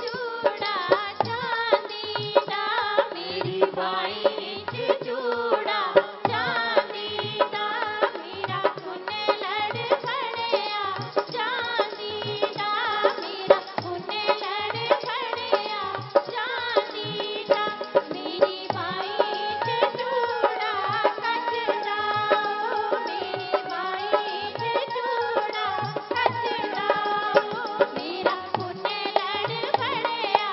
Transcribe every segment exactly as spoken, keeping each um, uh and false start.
मेरा पुण्य लड़ पड़या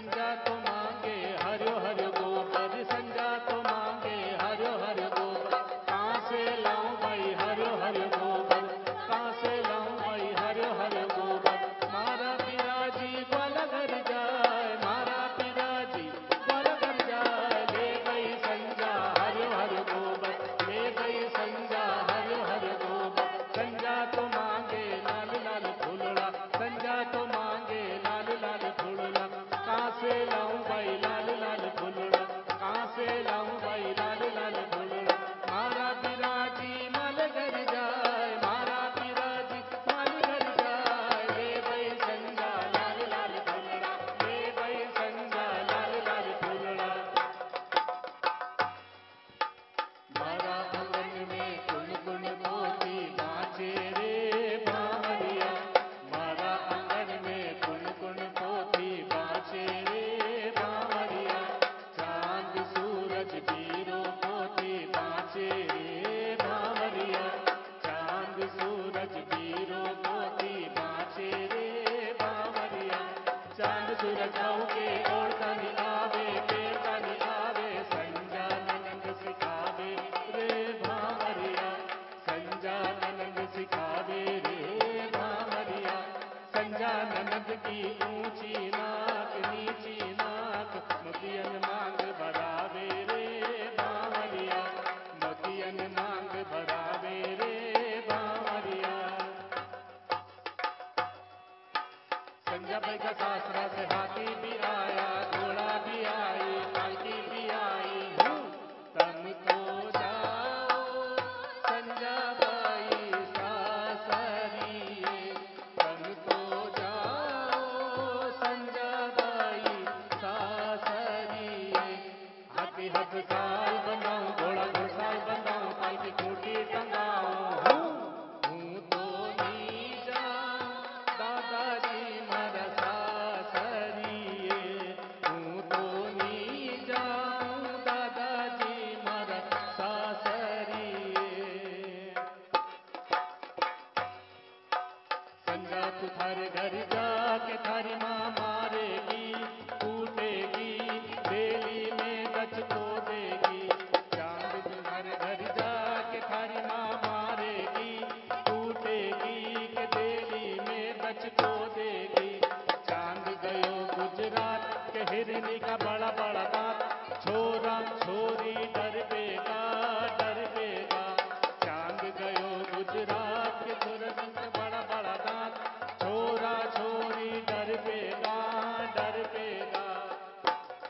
संजा तो मांगे हरियो हरियो गोबर, संजा तो मांगे हरियो हरियो गोबर। कहाँ से लाऊं भाई हरियो हरियो गोबर, कहाँ से लाऊं भाई हरियो हरियो गोबर। मारा पिराजी ग्वाल घर जाए, मारा पिराजी ग्वाल घर जाए। ले गई संजा हरियो हरियो गोबर, ले गई संजा हरियो हरियो गोबर। संजा तो मांगे लाल लाल फूलड़ा, संजा तो मांगे लाल लाल फूलड़ा। कहाँ से लाऊं भाई लाल लाल फूलड़ा, कहाँ से लाऊं भाई लाल लाल फूलड़ा। मारा पिराजी माल घर जाए, मारा पिराजी माल घर जाए। ले गई संजा लाल लाल फूलड़ा, ले गई संजा लाल लाल फूलड़ा। मारा आंगन में कुन कुन पोती बाँचे रे बावरिया, मारा आंगन में कुन कुन पोती बाँचे रे बावरिया। चांद सूरज बीरो पोती बाँचे रे बावरिया, चांद सूरज बीरो पोती बाँचे रे बावरिया। चांद सूरज गाँव के ओढ़ता नहीं आवे, पेड़ता नहीं आवे। संजा ननंद सिखावे रे भावरिया, संजा ननंद सिखावे रे भावरिया। संजा ननंद की ऊंची नाक नीची नाक, मोतियन मांग भरावे रे भावरिया, मोतियन मांग भरावे रे भावरिया। संजा भाई का सासरा से हाथी भी आया, घोड़ा भी आई, पालकी भी आई। हूँ तम तो जाओ संजा बाई सासरिए, तम तो जाओ संजा बाई सासरिए। हाथी हथ साल बनाऊं, घोड़ा घुड़साल बनाऊं, पालकी खूंटी टंगाऊं। हूँ हूँ तो नहीं जाऊं दादाजी मारा सासरिए, हूँ तो नहीं जाऊं दादाजी मारा सासरिए। संजा तू थारे घर जाके थारी माँ मारेगी, कूटेगी, बेली में गच को देगी। चांद तुम्हारे घर जाके थारी माँ मारेगी, कूटेगी के बेली में गच को देगी। चांद गयो गुजरात के हिरनी का बड़ा बड़ा दांत, छोरा छोरी डर पेगा डर पेगा। चांद गयो गुजरात के हिरनी का बड़ा बड़ा दांत, छोरा छोरी डर पेगा डर पेगा।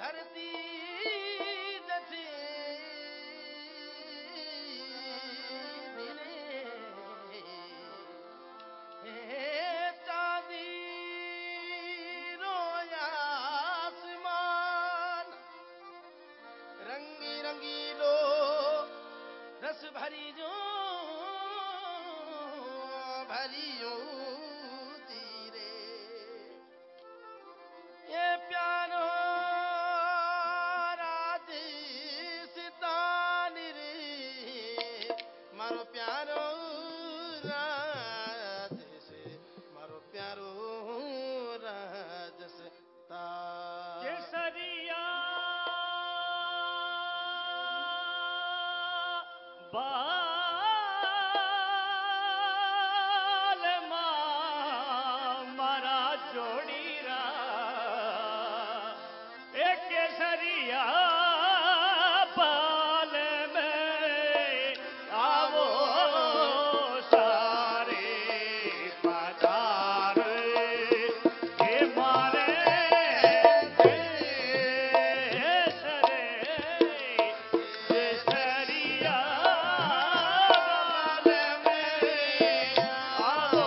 धरती जठी चांदी रोया आसमान रंगी रंगीलो रस भरी जो भरियो तीरे ये प्यारो राज सितानी रे मारो प्यारो राज से मारो प्यारो राज से ता केसरिया बाल मारा जोड़ी रा एक केसरिया बाल में आवो सारे पधार के मारे सरे केसरिया बाल में आवो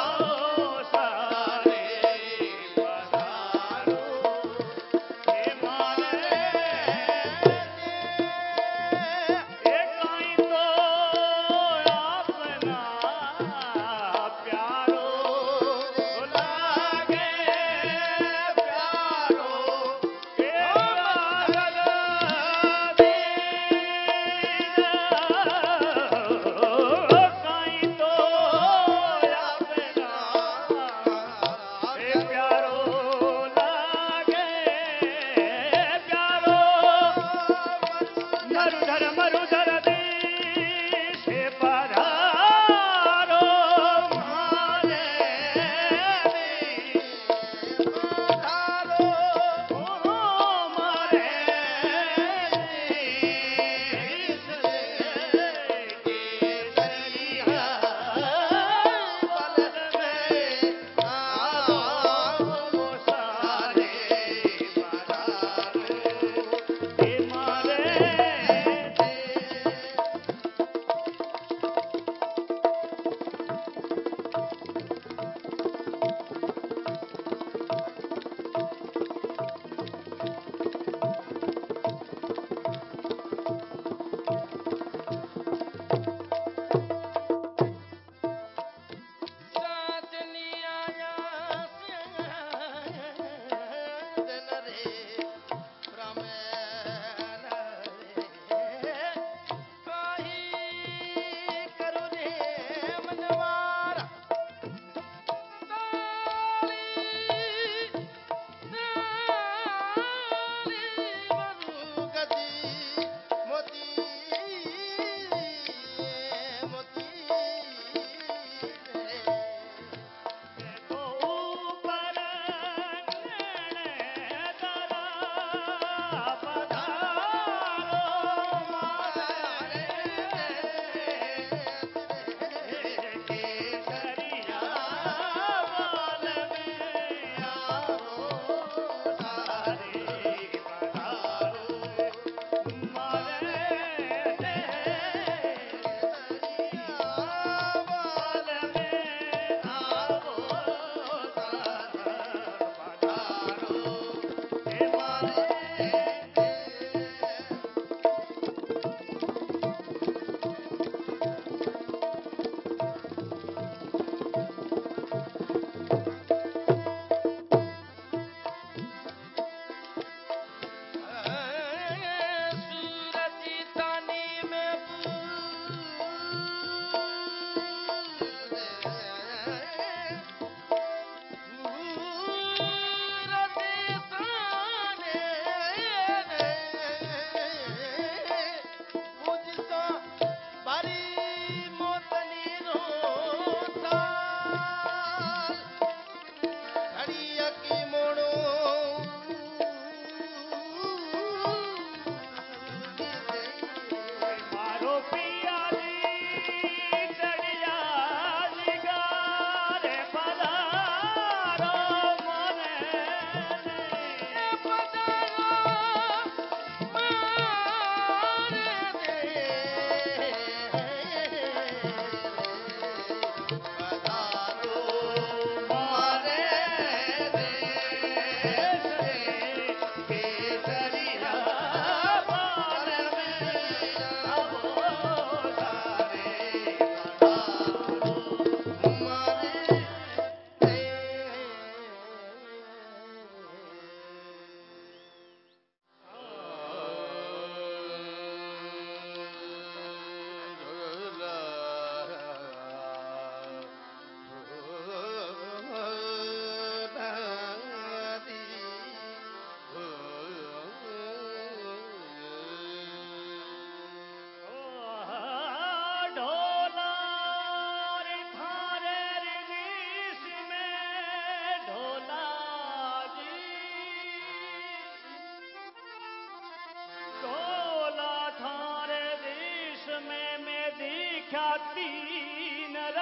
सारे पधारो के मारे एकाई तो अपना प्यारो लागे प्यारो के बादल एकाई तो अपना ए प्यारो लागे प्यारो मरुधर मरुधर देश पधारो मारे पधारो मारे देश केसरिया बल में आओ सारे पधारो के मारे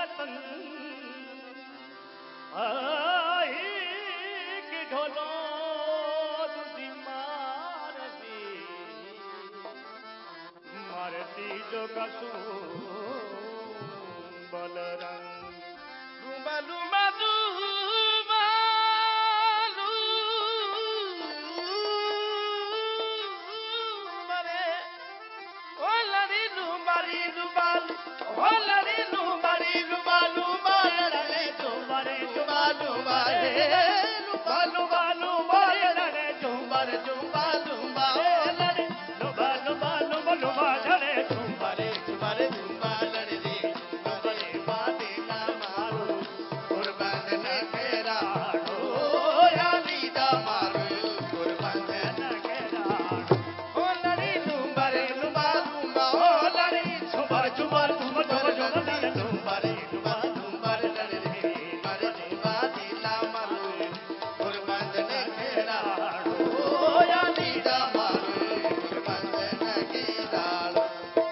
तन आई की ढोलो दूजी मारती मारती जो कसू बलरंग लुमा लुमा लुमा लुमा रे ओ लरी लुमा री लुमा ओ लरी लुमा री लुमा लुमा रे लुमा रे लुमा लुमा रे लुमा लुमा लुमा रे लुमा रे लुमा लुमा रे लुमा लुमा लुमा लुमा रे लुमा रे लुमा रे लुमा रे लुमा रे बाते ना मारू कुर्बान न केराडो या लीदा मारू कुर्बान न केराडो ओ लड़ी लुमा रे लुमा लुमा ओ लड़ी झुमर झुमर झुमर झुमर झुमर लुमा रे लुमा लुमा रे लड़ी मारे बाते ना मारू कुर्बान न केराडो या लीदा मारू कुर्बान न केराडो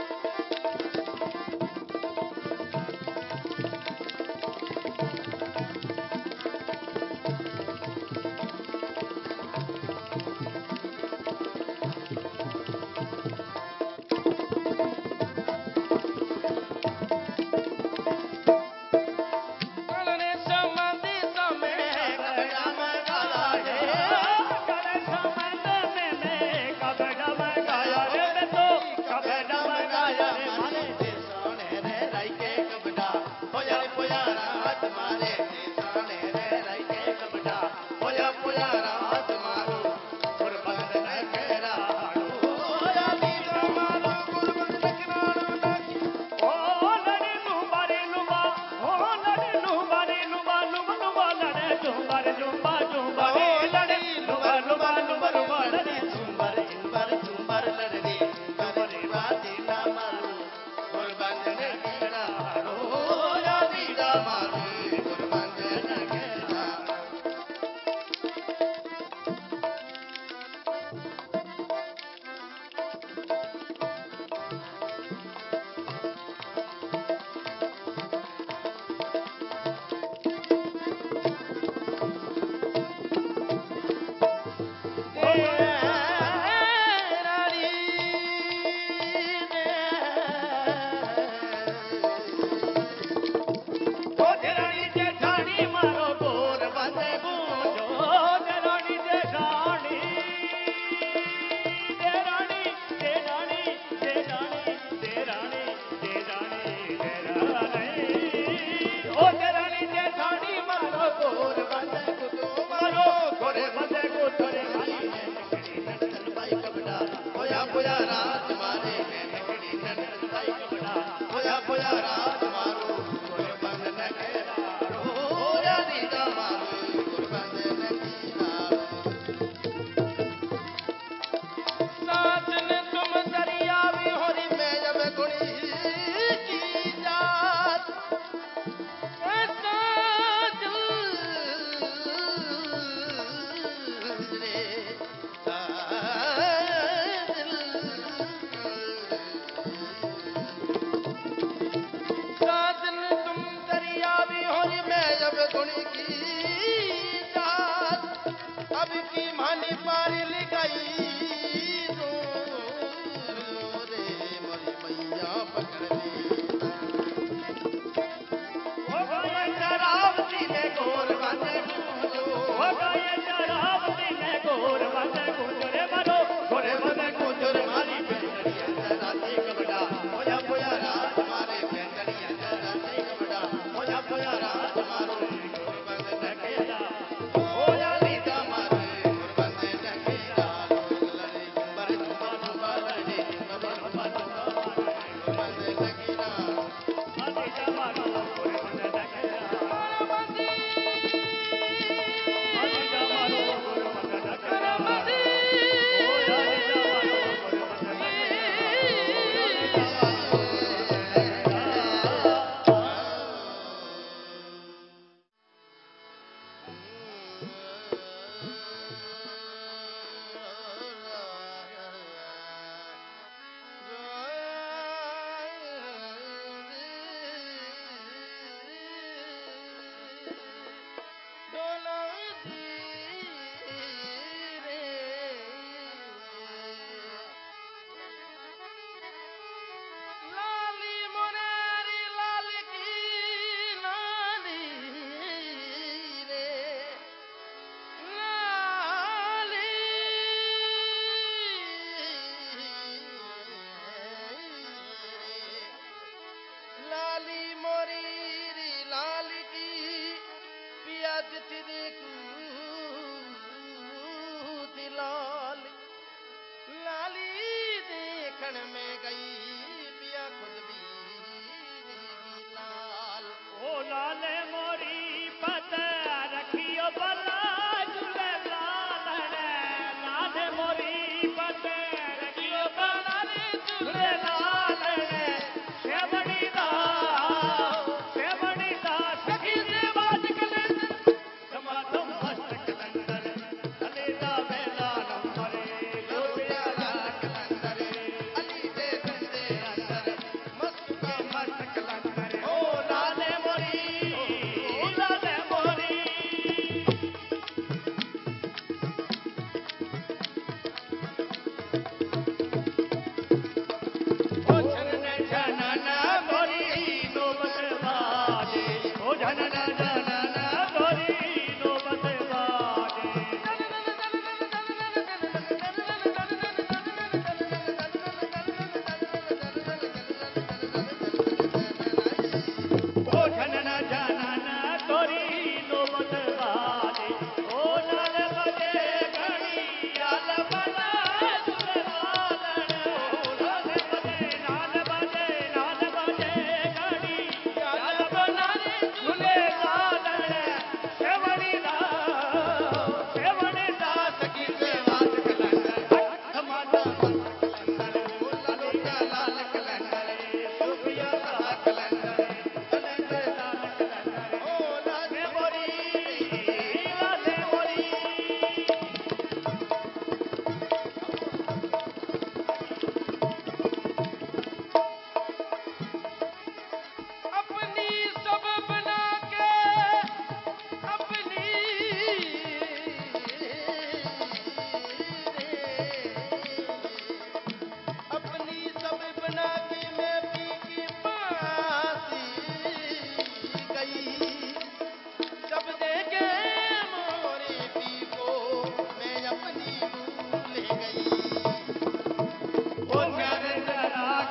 कलने समाधि समय कबड़ा मगाया है करे समन में कबड़ा मगाया रे मैं तो कबड़ा मगाया रे मारे ते सोने रे राई के कबड़ा होया पोया रात मारे ते सोने रे राई के कबड़ा होया पोया रात मारो कुर्बान न केराडो होया लीला मारो कुर्बान न केराडो ओ लड़े लुम्बा रे लुम्बा ओ लड़े लुम्बा रे लुम्बा लुम्बा लुम्बा लड़े लुम्बा रे लुम्बा लुम्बा रे लड़े लुम्बा लुम्बा लुम्बा लुम्बा लड़े झुमर झुमर झुमर लड़े झुमर बाते ना मारो कुर्बान न केराडो होया लीला मारो कुर्बान न केराडो ओ देरानी जेठानी मारो गोर बंदे गूंजो देरानी जेठानी देरानी देरानी देरानी देरानी देरानी देरानी ओ देरानी जेठानी मारो गोर बंदे गुतो मारो गोरे बंदे गुतो रे होया होया रात मारे नकड़ी नंदन भाई कबड़ा होया होया रात मारो कुर्बान न केराडो होया लीला मारो कुर्बान न केराडो साजन तुम दरिया भी होरी में जब गुणी की जात साजन रे साजन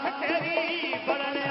तेरी बरने